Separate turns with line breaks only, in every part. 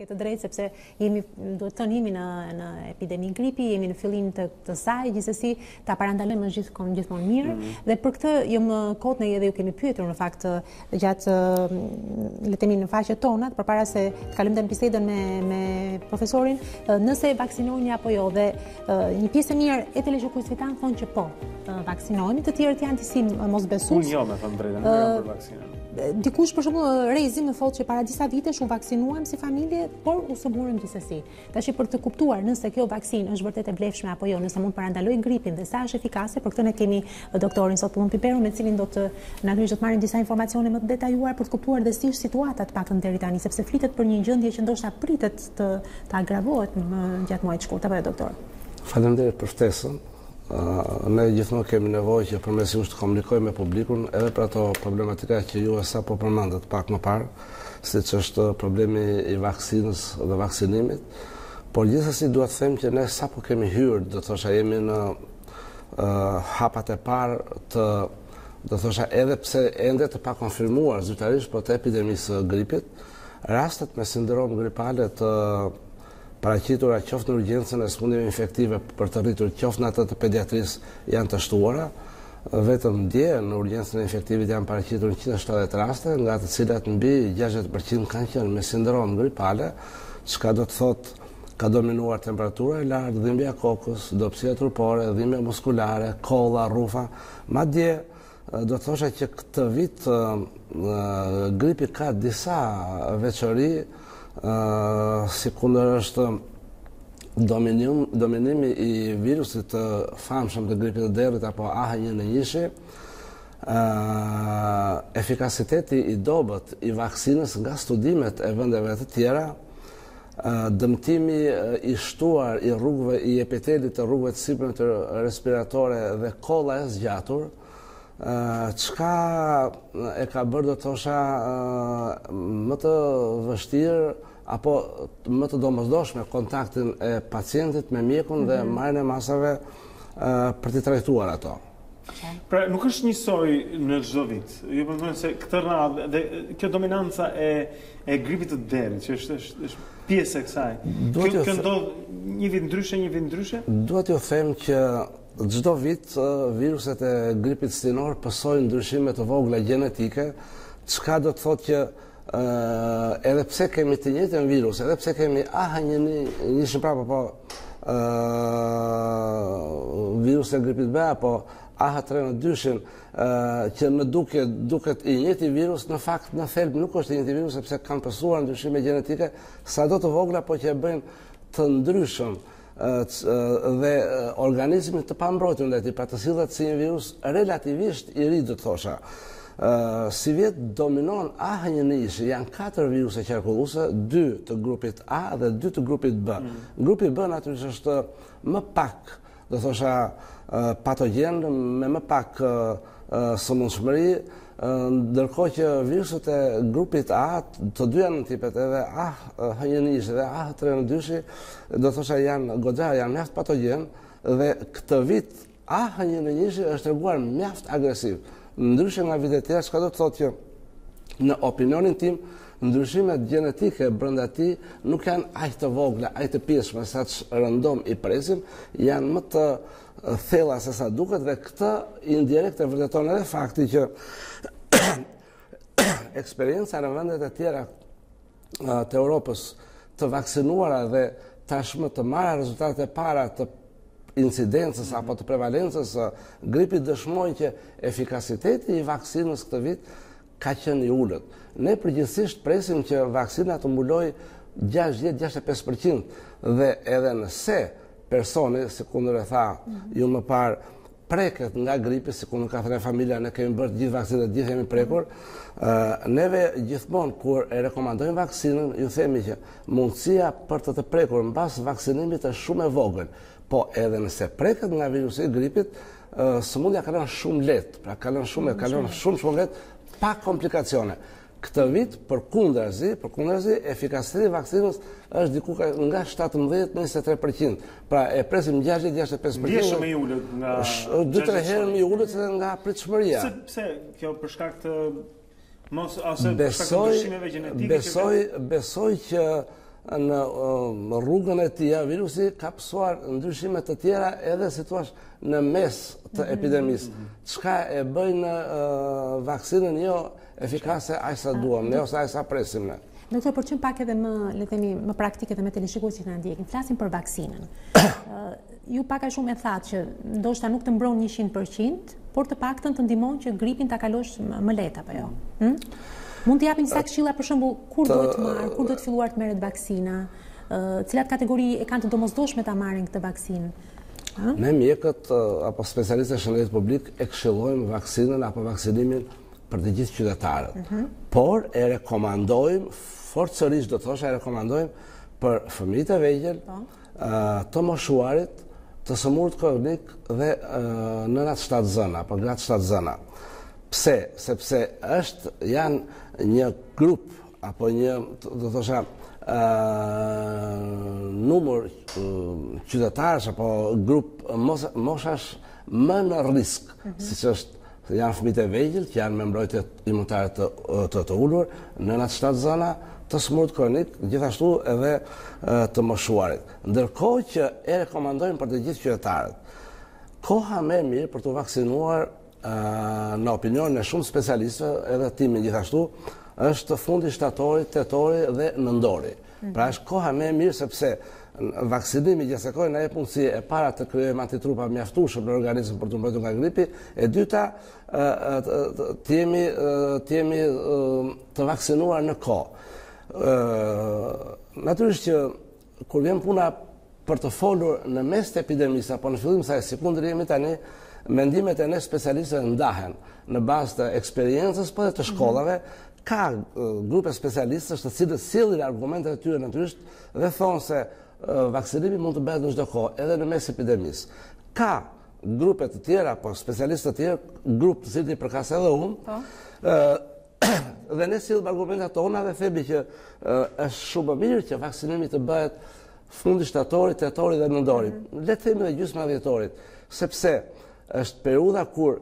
Ke të drejtë sepse duhet të thënë jemi në epidemi gripi, jemi në fillim të saj, gjithsesi ta parandalojmë gjithmonë mirë dhe për këtë jam kot ne edhe ju kemi pyetur në fakt gjatë le të themi në faqet tona përpara se të kalojmë në bisedën me profesorin, nëse vaksinoheni apo jo dhe një pjesë e mirë e televizionistëve thonë që po, vaksinohemi, të tjerët janë disi mosbesues.
Unë jo, me thënë drejtën, nuk jam për vaksinë.
Dikush për shembull Rezi më thotë që para disa vitesh u vaksinuam si familje, por u sëmurëm gjithsesi. Tash për të kuptuar nëse kjo vaksinë është vërtet e vlefshme apo jo, nëse mund parandaloj gripin dhe sa është efikase, për këtë ne kemi doktorin sot Pullon Piperu, me cilin do të marrim disa informacione më të detajuar për të kuptuar dhe si është situata të paktën deri tani, sepse flitet për një gjendje që ndoshta pritet të agravohet gjatë muajit shkurt, apo jo doktor?
Faleminderit për ftesën. Ne gjithmonë kemi nevojë që përmes jush të komunikojmë me publikun edhe për ato problematika që ju sapo përmendët pak më parë, siç është problemi i vaksinës dhe vaksinimit, por gjithsesi dua të them që ne sapo kemi hyrë, do thosha jemi në hapat e parë të, do thosha edhe pse ende të pakonfirmuar zyrtarisht për të epidemisë gripit, rastet me sindrom gripale të paraqitura qoftë në urgjencën e sëmundjeve infektive për të rritur qoftë në atë të pediatrisë janë të shtuara, vetëm dje në urgjencën e infektivit janë paraqitur 170 raste, nga të cilat mbi 60% kanë qenë me sindrom gripale, çka do të thotë ka dominuar temperatura e lartë, dhimbja kokës, dopsia trupore, dhimbja muskulare, kolla, rufa. Madje do të thosha që këtë vit gripi ka disa veçori, si kundër është dominimi i virusit të famshëm të gripit të derrit apo H1N1, efikasiteti i dobët i vaksinës nga studimet e vendeve të tjera, dëmtimi i shtuar i rrugëve i epitelit të rrugëve të sipërme të respiratore dhe kolla e zgjatur, çka e ka bërë do të thosha më të vështirë apo më të domosdoshme kontaktin e pacientit me mjekun dhe marrjen e masave për të trajtuar ato.
Pra, nuk është njësoj në çdo vit. Ju po them se këtë radhë dhe kjo dominanca e gripit të derrit, që është pjesë e kësaj. Kjo ndodh një vit ndryshe?
Duhet t'ju them që çdo vit viruset e gripit stinor pësojnë ndryshime të vogla gjenetike, çka do të thotë që edhe pse kemi të njëjtën virus, edhe pse kemi H1N1 prapë apo virus e gripit B apo H3N2 që në duket i njëjti virus, në fakt në thelb nuk është i njëjti virus sepse kanë pësuar ndryshime gjenetike sado të vogla, po që e bëjnë të ndryshëm dhe organizmi të pambrojtur ndaj tij, pra të sillet si një virus relativisht i ri, do të thosha. Si vjet dominon H1N1, janë 4 viruse qarkulluese, 2 të grupit A dhe 2 të grupit B. Grupi B natyrisht është më pak, do thosha, patogen, me më pak sëmundshmëri, ndërkohë që viruset e grupit A, të dyja në tipet, edhe H1N1 dhe H3N2, do thosha janë mjaft patogen dhe këtë vit H1N1 është treguar mjaft agresiv. Ndryshe nga vitet tjera, çka do të thotë që në opinionin tim ndryshimet gjenetike brenda tij nuk janë aq të vogla, aq të pjesshme sa rëndom i presim, janë më të thella se sa duket dhe këtë indirekt e vërteton edhe fakti që eksperjenca në vendet e tjera të Europës të vaksinuara dhe tashmë të marra rezultate para të incidencës apo të prevalencës gripit dëshmojnë që efikasiteti i vaksinës këtë vit ka qenë i ulët. Ne përgjithsisht presim që vaksina të mbuloj 60-65% dhe edhe nëse personi, si kundër e tha ju më parë, preket nga gripi, si kundër ka thënë familja, ne kemi bërë gjithë vaksinat, gjithë jemi prekur, neve gjithmonë kur e rekomandojmë vaksinën, ju themi që mundësia për të prekur mbas vaksinimit është shumë e vogël. Po edhe nëse preket nga virusi i gripit, sëmundja kalon shumë lehtë, pra kalon shumë lehtë, pa komplikacione. Këtë vit, përkundrazi, efikasiteti i vaksinës është diku nga 17-23%. Pra e presim 60-65%.
Vje shumë i ulët nga
2-3 herë më i ulët se nga pritshmëria.
Pse kjo për shkak të mos ose për shkak të ndryshimeve gjenetike?
Besoj që në rrugën e tij virusi ka pësuar ndryshime të tjera edhe si thua në mes të epidemisë. Çka e bëjnë vaksinën jo efikase aq sa duam ne ose aq sa presim ne.
Doktor, për çim pak edhe më, le të themi, më praktike dhe me teleshikuesit që na ndjekin, flasim për vaksinën. Ju pak a shumë e thatë që ndoshta nuk të mbron 100%, por të paktën të ndihmon që gripin ta kalosh më lehtë apo jo? Mund të japin disa këshilla për shembull kur duhet marr, kur duhet filluar të merret vaksina, cilat kategori e kanë të domosdoshme ta marrin këtë vaksinë?
Ne mjekët apo specialistët e shëndetit publik e këshillojmë vaksinën apo vaksinimin për të gjithë qytetarët. Por e rekomandojmë, forcërisht do të thosha, e rekomandojmë për fëmijët e vegjël, të moshuarit, të sëmurët kronik dhe nënat shtatzëna apo gratë shtatzëna. Pse? Sepse janë një grup apo një, do të thosha, numër qytetarësh apo grup moshash më në risk, siç është janë fëmijët e vegjël që janë me mbrojtje imunitare të ulur, nënat shtatzëna, të smurt kronik, gjithashtu edhe të moshuarit. Ndërkohë që e rekomandojmë për të gjithë qytetarët. Koha më e mirë për të vaksinuar në opinionin e shumë specialistëve, edhe timin gjithashtu, është fundi shtatori, tetori dhe nëndori. Pra është koha më e mirë sepse vaksinimi gjasakoj na jep mundësi e para të krijojmë antitrupa mjaftueshëm në organizëm për të mbrojtur nga gripi, e dyta të jemi të vaksinuar në kohë. Natyrisht që kur vjen puna për të folur në mes të epidemisë apo në fillim saj, si kundër jemi tani, mendimet e ne specialistëve ndahen në bazë të eksperiencës po dhe të shkollave. Ka grupe specialistësh të cilët sillin argumentet e tyre natyrisht dhe thonë se vaksinimi mund të bëhet në çdo kohë, edhe në mes epidemisë. Ka grupe të tjera, apo specialistë të tjerë, grup të cilët i përkas edhe unë, dhe ne sillim argumentat tona dhe themi që është shumë më mirë që vaksinimi të bëhet fundi shtatorit, tetorit dhe nëndorit. Le të themi dhe gjysma dhjetorit, sepse është periudha kur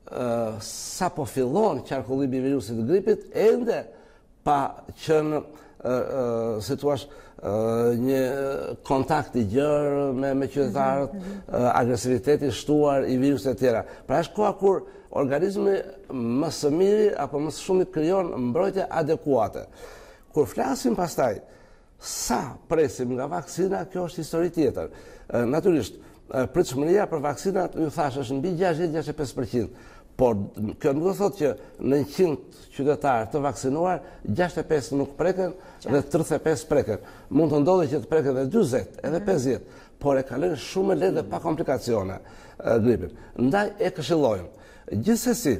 sa po fillon qarkullimi i virusit të gripit, ende pa qenë, si thua, një kontakt i gjerë me qytetarët, agresiviteti shtuar i virusit e tjera. Pra është koha kur organizmi më së miri apo më së shumit krijon mbrojtje adekuate. Kur flasim pastaj sa presim nga vaksina, kjo është histori tjetër. Natyrisht, pritshmëria për vaksinat, ju thash, është mbi 60-65%. Por kjo nuk do thotë që në 100 qytetarë të vaksinuar, 65 nuk preken dhe 35 preken. Mund të ndodhi që të preken edhe 40, edhe 50, por e kalojnë shumë lehtë dhe pa komplikacione gripin. Ndaj e këshillojmë. Gjithsesi,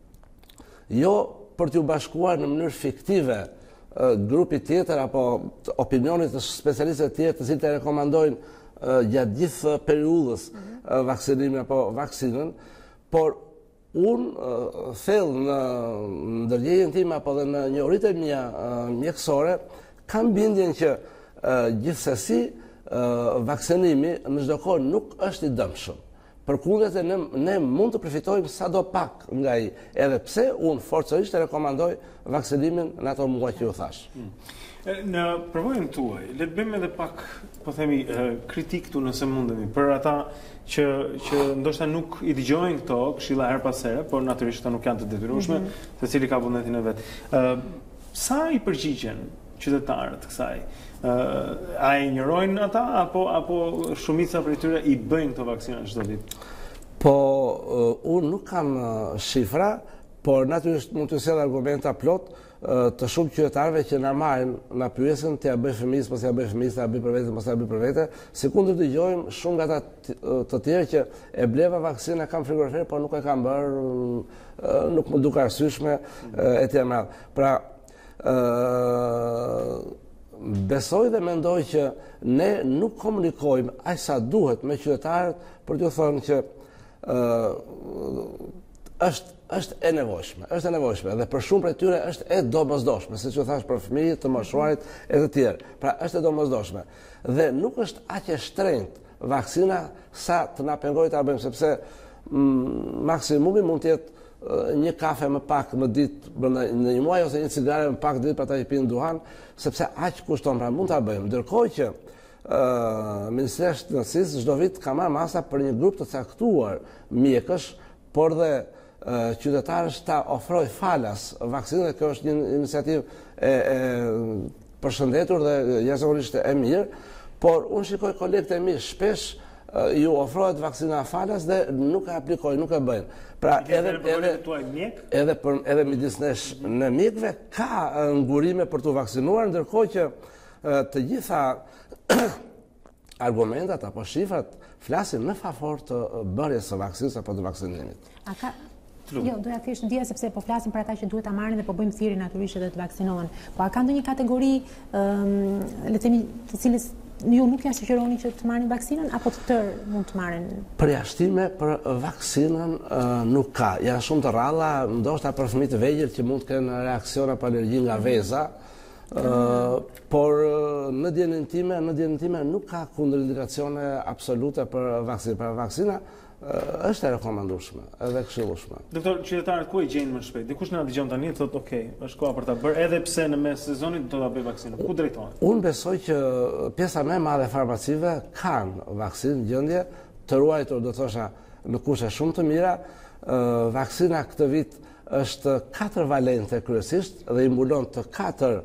jo për t'ju bashkuar në mënyrë fiktive grupi tjetër apo opinionit të specialistëve tjerë të cilët e rekomandojnë gjatë gjithë periudhës vaksinimin apo vaksinën, por unë thellë në ndërgjegjën time apo dhe në njohuritë e mia mjekësore, kam bindjen që gjithsesi vaksinimi në çdo kohë nuk është i dëmshëm. Përkundër ne mund të përfitojmë sado pak nga ai, edhe pse unë forcërisht e rekomandoj vaksinimin në ato muaj që ju thash.
Në përvojën tuaj, le të bëjmë edhe pak, po themi, kritik këtu nëse mundemi, për ata që ndoshta nuk i dëgjojnë këto këshilla her pas here, por natyrisht ata nuk janë të detyrueshme, secili ka vullnetin e vet. Sa i përgjigjen qytetarët kësaj? A e injorojnë ata apo shumica prej tyre i bëjnë këto vaksina çdo vit?
Po unë nuk kam shifra, por natyrisht mund të sjell argumenta plot të shumë qytetarëve që na marrin, na pyesin t'ia bëj fëmijës, mos ia bëj fëmijës, t'ia bëj për vete, mos ia bëj për vete. Sekondër dëgjojmë shumë nga ata të tjerë që e bleva vaksina, kam frigorifer, por nuk e kam bërë, nuk më duk arsyeshme etj. Pra besoj dhe mendoj që ne nuk komunikojmë aq sa duhet me qytetarët për t'u thënë që është e nevojshme dhe për shumë prej tyre është e domosdoshme, siç u thash për fëmijët, të moshuarit e të tjerë. Pra është e domosdoshme dhe nuk është aq e shtrenjtë vaksina sa të na pengojë ta bëjmë, sepse maksimumi mund të jetë një kafe më pak në ditë, në një muaj, ose një cigare më pak ditë për ata që pinë duhan, sepse aq kushton, pra mund ta bëjmë. Ndërkohë që Ministria e Shëndetësisë çdo vit ka marrë masa për një grup të caktuar mjekësh, por dhe qytetarësh ta ofrojë falas vaksinën, dhe kjo është një iniciativë e përshëndetur dhe jashtëzakonisht e mirë, por unë shikoj kolegët e mi shpesh ju ofrohet vaksina falas dhe nuk e aplikojnë, nuk e bëjnë. Pra edhe midis nesh në mjekëve ka ngurime për të vaksinuar, ndërkohë që të gjitha argumentat apo shifrat flasin në favor të bërjes së vaksinës apo të vaksinimit.
Jo, doja thjesht dia sepse po flasim për ata që duhet ta marrin dhe po bëjmë thirrje natyrisht edhe të vaksinohen. Po a ka ndonjë kategori, le të themi, të cilës ju nuk ja sugjeroni që të marrin vaksinën, apo të tërë mund të marrin?
Përjashtime për vaksinën nuk ka. Janë shumë të rralla, ndoshta për fëmijë të vegjël që mund të kenë reaksion apo alergji nga veza. Por në dietën time nuk ka kundërindikacione absolute për vaksinë. Për vaksina është e rekomandueshme, edhe këshillueshme.
Doktor, qytetarët ku e gjejnë më shpejt? Dikush na dëgjon tani dhe thotë, "Okej, është koha për ta bërë, edhe pse në mes sezonit do ta bëj vaksinën." Ku drejtohen?
Unë besoj që pjesa më e madhe e farmacive kanë vaksinë gjendje të ruajtur, do thosha, në kushte shumë të mira. Vaksina këtë vit është 4 valente kryesisht dhe i mbulon të 4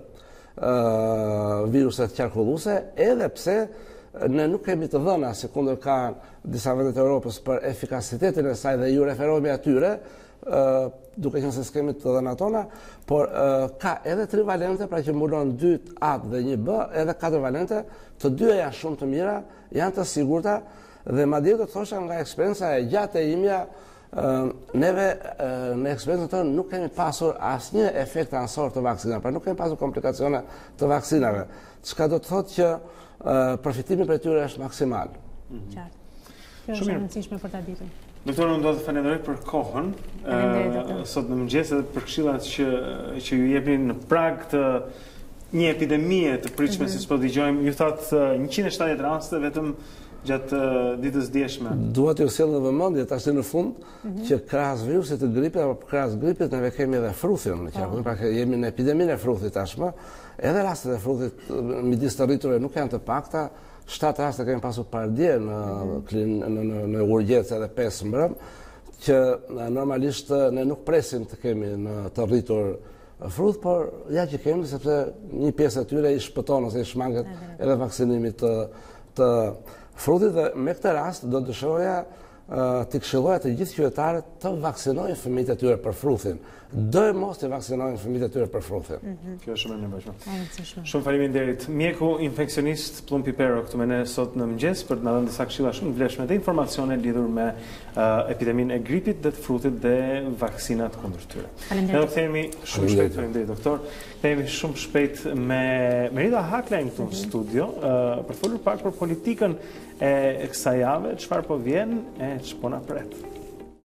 viruset qarkulluese, edhe pse ne nuk kemi të dhëna, si kundër ka disa vendet e Europës, për efikasitetin e saj dhe ju referohemi atyre, duke qenë se s'kemi të dhëna tona, por ka edhe 3 valente, pra që mbulon 2 A dhe 1 B, edhe 4 valente, të dyja janë shumë të mira, janë të sigurta, dhe madje do të thosha nga eksperjenca e gjatë e imja, neve në eksperiencën tonë nuk kemi pasur asnjë efekt ansor të vaksinave, pra nuk kemi pasur komplikacione të vaksinave, çka do të thotë që përfitimi për tyre është maksimal.
Qartë. Kjo është e rëndësishme për ta ditur.
Doktor, unë do të falenderoj për kohën sot në mëngjes edhe për këshillat që ju jepni në prag të një epidemie të pritshme, siç po dëgjojmë. Ju thatë 170 raste vetëm gjatë ditës djeshme.
Dua t'ju sjell në vëmendje tash në fund që krahas virusit të gripit apo krahas gripit ne kemi edhe fruthin në qarkullin, pra jemi në epideminë e fruthit tashmë. Edhe rastet e fruthit midis të rriturve nuk janë të pakta. 7 raste kemi pasur pardje në urgjencë edhe 5 mbrëm, që normalisht ne nuk presim të kemi në të rritur fruth, por ja që kemi, sepse një pjesë e tyre i shpëton ose i shmanget edhe vaksinimit të frutit, dhe me këtë rast do të dëshiroja të këshilloja të gjithë qytetarët të vaksinojnë fëmijët e tyre për fruthin. Do e mos të vaksinojnë fëmijët e tyre për fruthin.
Kjo është shumë e nevojshme. Shumë faleminderit. Mjeku infeksionist Plum Pipero këtu me ne sot në mëngjes për të na dhënë disa këshilla shumë të vlefshme dhe informacione lidhur me epideminë e gripit dhe të frutit dhe vaksinat kundër tyre. Ne do kthehemi shumë shpejt, faleminderit doktor. Kthehemi shumë shpejt me Merida Haklein këtu në studio për të folur pak për politikën e kësaj jave, çfarë po vjen e ç'po na pret.